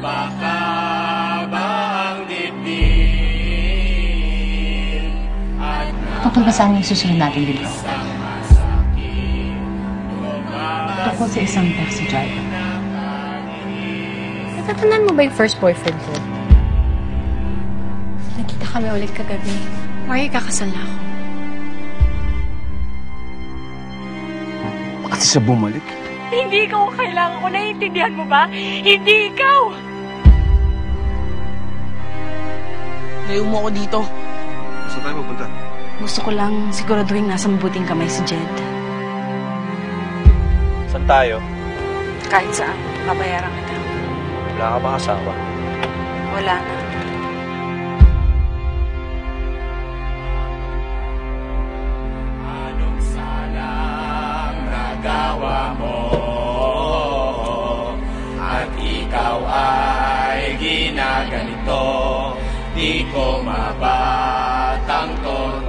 Makahabang dibdib Tungkol ba saan yung susunod natin libro? Tungkol sa isang taxi driver. Natatandaan mo ba yung first boyfriend ko? Nakita kami ulit kagabi. Mari, kakasal na ako. Bakit siya bumalik? Hindi ikaw ang kailangan ko. Naiintindihan mo ba? Hindi ikaw! Layo mo ako dito. Saan tayo mapunta? Gusto ko lang siguraduhin nasa mabuting kamay si Jed. Saan tayo? Kahit saan, babayaran kita. Wala ka bang asawa? Wala na. Anong salang nagawa mo at ikaw ay ginaganito? Di ko mabatang